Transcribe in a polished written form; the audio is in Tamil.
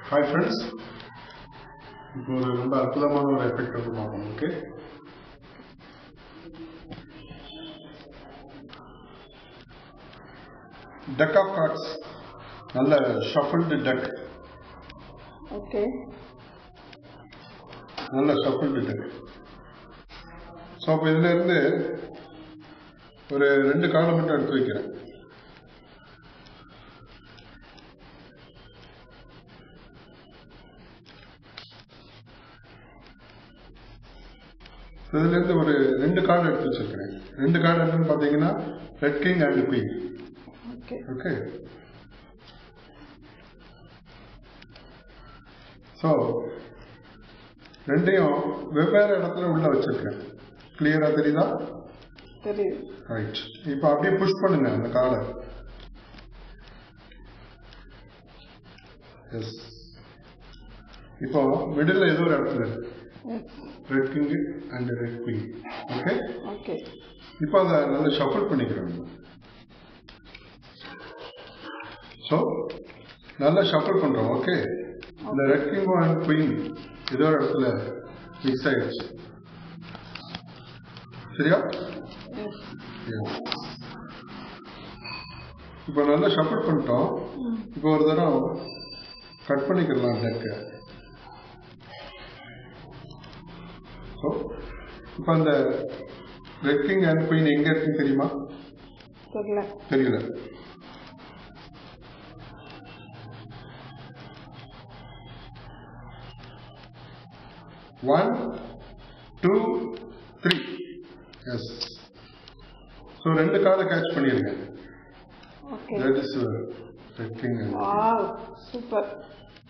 Hi friends, இப்போ ஒரு ரொம்ப அற்புதமான ஒரு எஃபெக்ட் வந்து பார்ப்போம். ஓகே, டக் ஆஃப் கார்ட்ஸ், நல்ல ஷஃபிள்டு டக். ஓகே, நல்ல ஷஃபிள்டு டக். ஸோ அப்போ இதுல இருந்து ஒரு 2 கார்டை மட்டும் எடுத்து வைக்கிறேன். இதுல இருந்து ஒரு 2 கார்டு எடுத்து வச்சிருக்கிறேன். 2 கார்டு என்னன்னு பாத்தீங்கன்னா red king and queen. Okay, so ரெண்டையும் வெவ்வேறு இடத்துல உள்ள வச்சிருக்கேன். கிளியரா தெரியுதா? தெரியுது. ரைட், இப்போ அப்படியே புஷ் பண்ணுங்க அந்த கார்டை. எஸ், இப்போ மிடில் ஏதோ ஒரு இடத்துல red king and red queen. Okay okay, இப்போ அதை நல்லா ஷஃபிள் பண்ணிக்கிறோம். ஸோ நல்லா ஷஃபிள் பண்றோம். ஓகே, இந்த ரெட் கிங் அண்ட் குயின் ஏதோ ஒரு இடத்துல மிக்ஸ் ஆயிடுச்சு. சரியா? இப்போ நல்லா ஷஃபிள் பண்ணிட்டோம். இப்போ ஒரு தடவை கட் பண்ணிக்கலாம் டெக்கை. ஸோ இப்போ அந்த ரெட் கிங் அண்ட் குயின் எங்க இருக்குன்னு தெரியுமா? தெரியல. One, two, three. Yes. So 2 கார்டை கேட்ச் பண்ணிருக்கேன். Okay, That is red king. Wow, super.